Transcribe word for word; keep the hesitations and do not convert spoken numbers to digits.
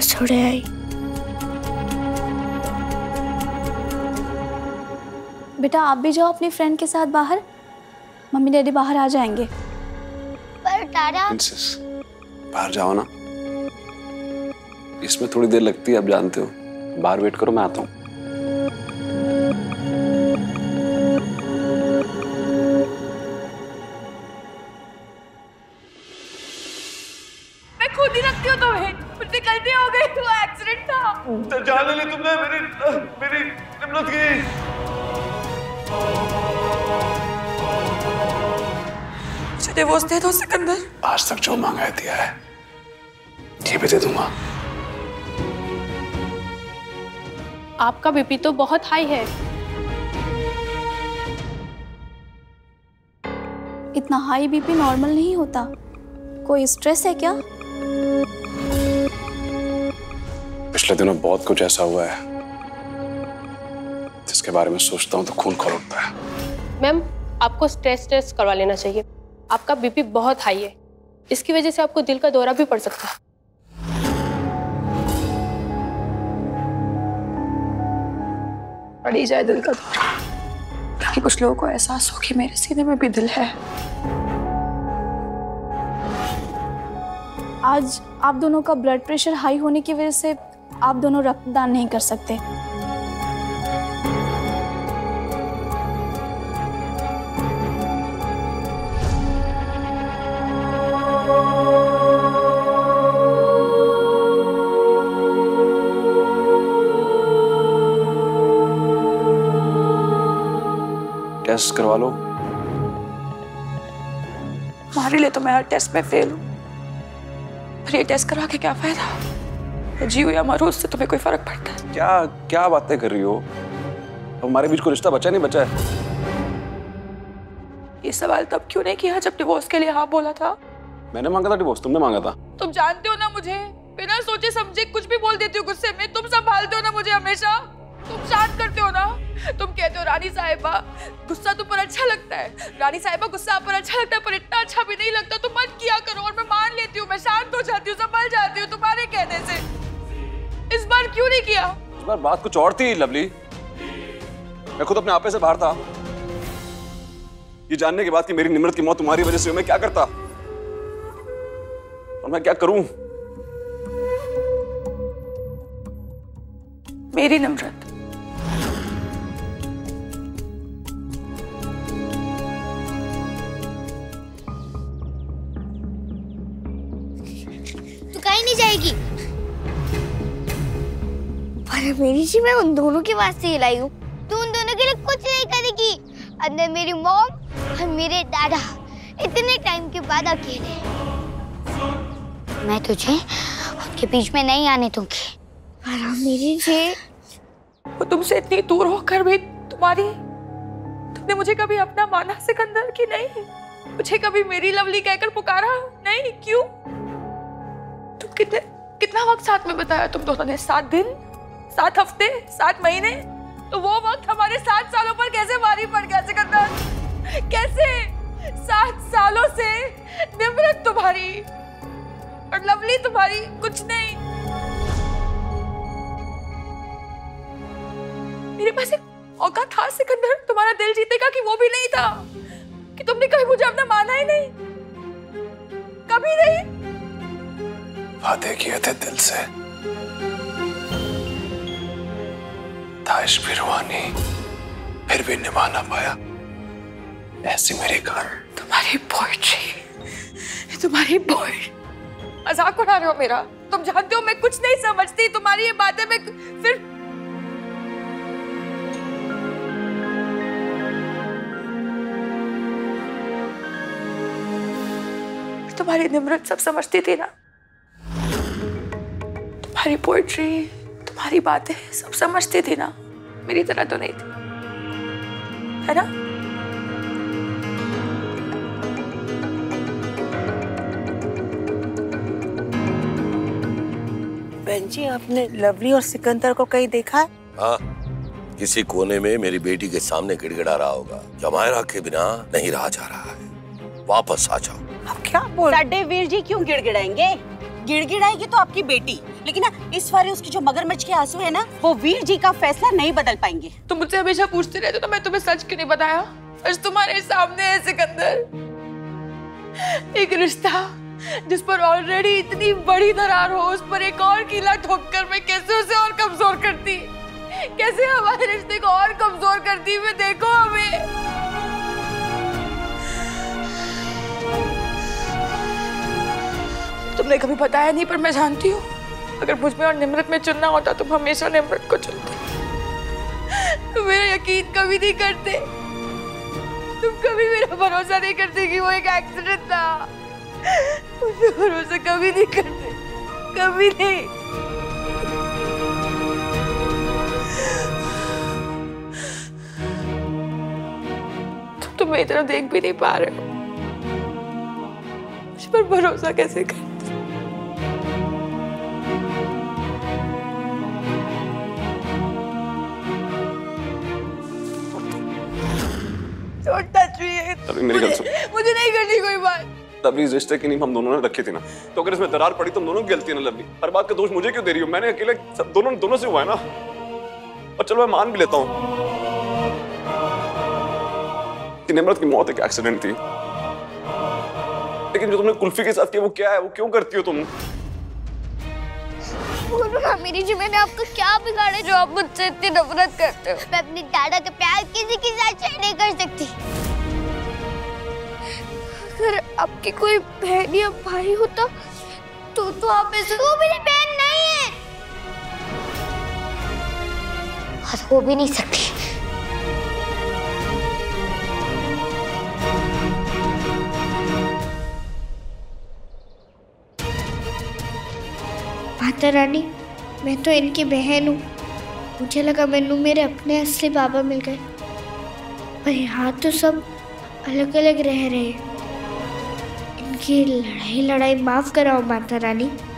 छोड़े आई। बेटा आप भी जाओ अपनी फ्रेंड के साथ बाहर, मम्मी डैडी बाहर आ जाएंगे। पर दादा प्रिंसेस बाहर जाओ ना, इसमें थोड़ी देर लगती है, आप जानते हो। बाहर वेट करो, मैं आता हूँ। मैं खुद ही रखती हूँ तुम्हें, मुझसे गलती हो गई, वो एक्सीडेंट था। तो जान ले तुमने मेरी मेरी निम्रत की। मुझे डिवोर्स दे दो सिकंदर। आज तक जो मांगा है दिया है, ये भी दे दूंगा। आपका बीपी तो बहुत हाई है। इतना हाई बीपी नॉर्मल नहीं होता, कोई स्ट्रेस है क्या? पिछले दिनों बहुत कुछ ऐसा हुआ है जिसके बारे में सोचता हूँ तो खून खौल उठता है। मैम आपको स्ट्रेस टेस्ट करवा लेना चाहिए, आपका बीपी बहुत हाई है, इसकी वजह से आपको दिल का दौरा भी पड़ सकता है। पड़ी जाए दिल का दौरा, ताकि कुछ लोगों को एहसास हो कि मेरे सीने में भी दिल है। आज आप दोनों का ब्लड प्रेशर हाई होने की वजह से आप दोनों रक्तदान नहीं कर सकते। टेस्ट करवा लो। तुम्हारे लिए तो मैं हर टेस्ट में फेल हूँ, पर ये टेस्ट करवा के क्या फायदा? जीव या मरो, उससे तुम्हें कोई फर्क पड़ता है? क्या क्या बातें कर रही हो? अब हमारे बीच कोई रिश्ता बचा नहीं बचा है। ये सवाल तब क्यों नहीं किया जब डिवोर्स के लिए हाँ बोला था? मैंने मांगा था डिवोर्स, तुमने मांगा था। तुम जानते हो ना मुझे, बिना सोचे समझे कुछ भी बोल देती हो गुस्से में। तुम संभालते हो ना मुझे हमेशा, तुम शांत करते हो ना। तुम कहते हो रानी साहिबा गुस्सा तुम पर अच्छा लगता है, रानी साहिबा गुस्सा आप पर अच्छा लगता है, पर इतना अच्छा भी नहीं लगता। तुम मत किया करो, और मैं मान लेती हूँ, मैं शांत हो जाती हूँ, संभल जाती हूँ तुम्हारे कहने से। इस बार क्यों नहीं किया? इस बार बात कुछ और थी लवली। मैं खुद अपने आपे से बाहर था। ये जानने के बाद कि मेरी निम्रत की मौत तुम्हारी वजह से हुई, मैं क्या करता और मैं क्या करूं? मेरी निम्रत तू कहीं नहीं जाएगी। पर मेरी जी, मैं उन दोनों के वास्ते ही लाई हूँ। तू उन दोनों के लिए कुछ नहीं करेगी। अंदर मेरी मॉम और मेरे दादा इतने टाइम के बाद अकेले। मैं तुझे उनके बीच में नहीं आने दूंगी। पर मेरी जी, वो तुमसे इतनी दूर होकर भी तुम्हारी तुमने मुझे कभी अपना माना सिकंदर की नहीं? मुझे कभी मेरी लवली कहकर पुकारा नहीं? क्यों? तुम कितने कितना वक्त साथ में बताया तुम दोनों ने? सात दिन, सात हफ्ते, सात महीने? तो वो वक्त हमारे सात सालों पर कैसे भारी पड़ गया सिकंदर? कैसे? सात सालों से निम्रत तुम्हारी और लवली तुम्हारी कुछ नहीं। मेरे पास एक औकात था सिकंदर तुम्हारा दिल जीते का, कि वो भी नहीं था, कि तुमने कभी मुझे अपना माना ही नहीं, कभी नहीं। वादे किए थे दिल से, था इश्क भी रुहानी, फिर भी निभा ना पाया। ऐसी मेरी कहानी। तुम्हारी पोएट्री, तुम्हारी पोएट्री। मजाक उड़ा रहे हो मेरा? तुम जानते हो मैं कुछ नहीं समझती तुम्हारी ये बातें। मैं फिर तुम्हारी निम्रत सब समझती थी ना? तुम्हारी पोएट्री, तुम्हारी बातें सब समझती थी ना? मेरी तरह तो नहीं थी, है ना? बहन जी, आपने लवली और सिकंदर को कहीं देखा है? हाँ, किसी कोने में मेरी बेटी के सामने गिड़गिड़ा रहा होगा। जमायरा के बिना नहीं रहा जा रहा है, वापस आ जाओ। आप क्या बोल? साडे वीर जी क्यों गिड़गिड़ाएंगे? गिड़गिड़ाएगी तो आपकी बेटी, लेकिन ना इस बार उसकी जो मगरमच्छ के आंसू है ना, वो वीर जी का फैसला नहीं बदल पाएंगे। तुम मुझसे हमेशा पूछते रहते तो मैं तुम्हें सच क्यों नहीं बताया? आज तुम्हारे सामने है सिकंदर, एक रिश्ता जिस पर ऑलरेडी इतनी बड़ी दरार हो, उस पर एक और कीला ठोककर मैं कैसे उसे और कमजोर करती, कैसे हमारे रिश्ते को और कमजोर करती। मैं देखो हमें। तुमने कभी बताया नहीं, पर मैं जानती हूँ अगर मुझ में और निम्रत में चुनना होता तुम हमेशा निम्रत को चुनते। तुम मेरा यकीन कभी नहीं करते, तुम कभी मेरा भरोसा नहीं करते कि वो एक एक्सीडेंट था। मुझे भरोसा कभी नहीं करते, कभी नहीं। तुम तो मेरी तरफ देख भी नहीं पा रहे हो, मुझ पर भरोसा कैसे करते? Don't touch me. मेरी गल सुन। मुझे नहीं करनी कोई बात। लवली इस रिश्ते की नींव हम दोनों ने रखी थी ना, तो अगर इसमें दरार पड़ी तो हम दोनों की गलती है ना लवली। हर बात का दोष मुझे क्यों दे रही हो? मैंने अकेले सब दोनों दोनों से हुआ है ना। और चलो मैं मान भी लेता हूँ कि निम्रत की मौत एक एक्सीडेंट थी, लेकिन जो तुमने कुल्फी के साथ किया वो क्या है? वो क्यों करती हो तुम? बोलो ना मेरी जी, मैंने आपको क्या बिगाड़ा जो आप मुझसे इतनी नफरत करते हो? मैं अपने दादा का प्यार किसी के साथ शेयर नहीं कर सकती। अगर आपकी कोई बहन या भाई होता तो तो आप ऐसे। तू मेरी बहन नहीं है और हो भी नहीं सकती। माता रानी, मैं तो इनकी बहन हूँ। मुझे लगा मैनू मेरे अपने असली बाबा मिल गए, पर यहाँ तो सब अलग अलग रह रहे हैं। इनकी लड़ाई लड़ाई माफ कराओ माता रानी।